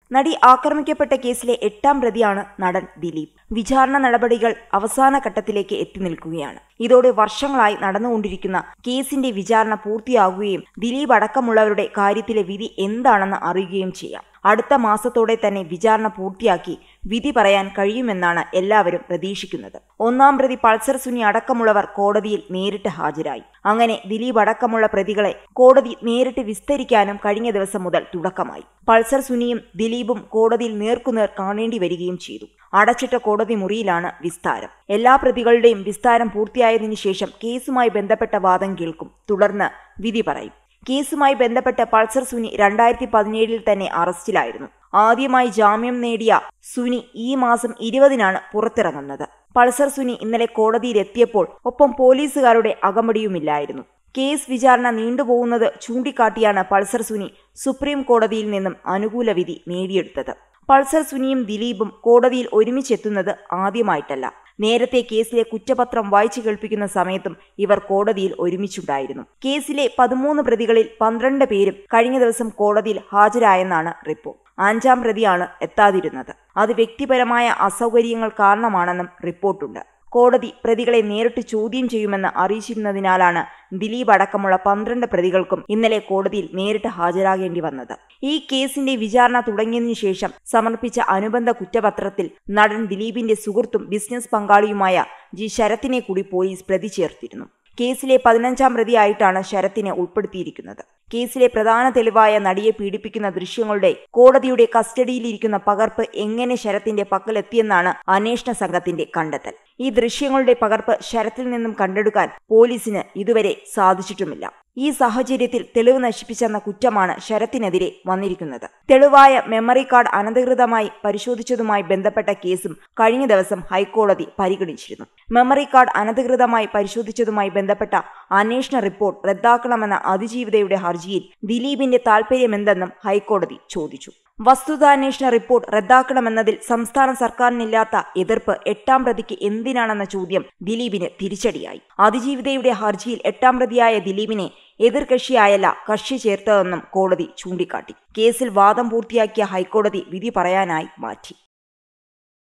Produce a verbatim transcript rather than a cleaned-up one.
നടി ആക്രമിക്കപ്പെട്ട കേസിലെ എട്ടാം പ്രതിയാണ് നടൻ ദിലീപ്. വിചാരണ നടപടികൾ അവസാന ഘട്ടത്തിലേക്ക് എത്തി നിൽക്കുകയാണ്. ഇതോടെ വർഷങ്ങളായി നടന്നുകൊണ്ടിരിക്കുന്ന കേസിന്റെ വിചാരണ പൂർത്തിയാകുകയും ദിലീപ് അടക്കമുള്ളവരുടെ കാര്യത്തിലെ വിധി എന്താണെന്ന് അറിയുകയും ചെയ്യാം. അടുത്ത മാസത്തോടെ തന്നെ വിചാരണ പൂർത്തിയാക്കി വിധി പറയാൻ കഴിയുമെന്നാണ് എല്ലാവരും പ്രതീക്ഷിക്കുന്നത്. ഒന്നാം പ്രതി പൾസർ സുനി അടക്കമുള്ളവർ കോടതിയിൽ നേരിട്ട് ഹാജരായി. അങ്ങനെ ദിലീപ് അടക്കമുള്ള പ്രതികളെ കോടതി നേരിട്ട് വിസ്തരിക്കാനും കഴിഞ്ഞ ദിവസം മുതൽ തുടക്കമായി. പൾസർ സുനിയും ദിലീപും കോടതിയിൽ നേർക്കുനേർ കാണേണ്ടി വരികയും ചെയ്തു. അടച്ചിട്ട കോടതി മുറിയിലാണ് വിസ്താരം. എല്ലാ പ്രതികളുടെയും വിസ്താരം പൂർത്തിയായതിനു ശേഷം കേസുമായി ബന്ധപ്പെട്ട വാദം കേൾക്കും. തുടർന്ന് വിധി പറയും. കേസുമായി ബന്ധപ്പെട്ട് പൾസർ സുനി രണ്ടായിരത്തി പതിനേഴിൽ തന്നെ അറസ്റ്റിലായിരുന്നു. ആദ്യമായി ജാമ്യം നേടിയ സുനി ഈ മാസം ഇരുപതിനാണ് പുറത്തിറങ്ങുന്നത്. പൾസർ സുനി ഇന്നലെ കോടതിയിലെത്തിയപ്പോൾ ഒപ്പം പോലീസുകാരുടെ അകമ്പടിയുമില്ലായിരുന്നു. കേസ് വിചാരണ നീണ്ടുപോകുന്നത് ചൂണ്ടിക്കാട്ടിയാണ് പൾസർ സുനി സുപ്രീം കോടതിയിൽ നിന്നും അനുകൂല വിധി നേടിയെടുത്തത്. പൾസർ സുനിയും ദിലീപും കോടതിയിൽ ഒരുമിച്ചെത്തുന്നത് ആദ്യമായിട്ടല്ല. നേരത്തെ കേസിലെ കുറ്റപത്രം വായിച്ചു കേൾപ്പിക്കുന്ന സമയത്തും ഇവർ കോടതിയിൽ ഒരുമിച്ചുണ്ടായിരുന്നു. കേസിലെ പതിമൂന്ന് പ്രതികളിൽ പന്ത്രണ്ട് പേരും കഴിഞ്ഞ ദിവസം കോടതിയിൽ ഹാജരായെന്നാണ് റിപ്പോർട്ട്. അഞ്ചാം പ്രതിയാണ് എത്താതിരുന്നത്. അത് വ്യക്തിപരമായ അസൗകര്യങ്ങൾ കാരണമാണെന്നും റിപ്പോർട്ടുണ്ട്. കോടതി പ്രതികളെ നേരിട്ട് ചോദ്യം ചെയ്യുമെന്ന് അറിയിച്ചിരുന്നതിനാലാണ് ദിലീപ് അടക്കമുള്ള പന്ത്രണ്ട് പ്രതികൾക്കും ഇന്നലെ കോടതിയിൽ നേരിട്ട് ഹാജരാകേണ്ടി വന്നത്. ഈ കേസിന്റെ വിചാരണ തുടങ്ങിയതിനു ശേഷം സമർപ്പിച്ച അനുബന്ധ കുറ്റപത്രത്തിൽ നടൻ ദിലീപിന്റെ സുഹൃത്തും ബിസിനസ് പങ്കാളിയുമായ ജി ശരത്തിനെ കൂടി പോലീസ് പ്രതി ചേർത്തിരുന്നു. കേസിലെ പതിനഞ്ചാം പ്രതിയായിട്ടാണ് ശരത്തിനെ ഉൾപ്പെടുത്തിയിരിക്കുന്നത്. കേസിലെ പ്രധാന തെളിവായ നടിയെ പീഡിപ്പിക്കുന്ന ദൃശ്യങ്ങളുടെ കോടതിയുടെ കസ്റ്റഡിയിലിരിക്കുന്ന പകർപ്പ് എങ്ങനെ ശരത്തിന്റെ പക്കലെത്തിയെന്നാണ് അന്വേഷണ സംഘത്തിന്റെ കണ്ടെത്തൽ. ഈ ദൃശ്യങ്ങളുടെ പകർപ്പ് ശരത്തിൽ നിന്നും കണ്ടെടുക്കാൻ പോലീസിന് ഇതുവരെ സാധിച്ചിട്ടുമില്ല. ഈ സാഹചര്യത്തിൽ തെളിവ് നശിപ്പിച്ചെന്ന കുറ്റമാണ് ശരത്തിനെതിരെ വന്നിരിക്കുന്നത്. തെളിവായ മെമ്മറി കാർഡ് അനധികൃതമായി പരിശോധിച്ചതുമായി ബന്ധപ്പെട്ട കേസും കഴിഞ്ഞ ദിവസം ഹൈക്കോടതി പരിഗണിച്ചിരുന്നു. മെമ്മറി കാർഡ് അനധികൃതമായി പരിശോധിച്ചതുമായി ബന്ധപ്പെട്ട അന്വേഷണ റിപ്പോർട്ട് റദ്ദാക്കണമെന്ന അതിജീവിതയുടെ ഹർജിയിൽ ദിലീപിന്റെ താൽപര്യമെന്തെന്നും ഹൈക്കോടതി ചോദിച്ചു. വസ്തുതാന്വേഷണ റിപ്പോർട്ട് റദ്ദാക്കണമെന്നതിൽ സംസ്ഥാന സർക്കാരിനില്ലാത്ത എതിർപ്പ് എട്ടാം പ്രതിക്ക് എന്തിനാണെന്ന ചോദ്യം ദിലീപിന് തിരിച്ചടിയായി. അതിജീവിതയുടെ ഹർജിയിൽ എട്ടാം പ്രതിയായ ദിലീപിനെ എതിർകക്ഷിയായല്ല കക്ഷി ചേർത്തതെന്നും കോടതി ചൂണ്ടിക്കാട്ടി. കേസിൽ വാദം പൂർത്തിയാക്കിയ ഹൈക്കോടതി വിധി പറയാനായി മാറ്റി.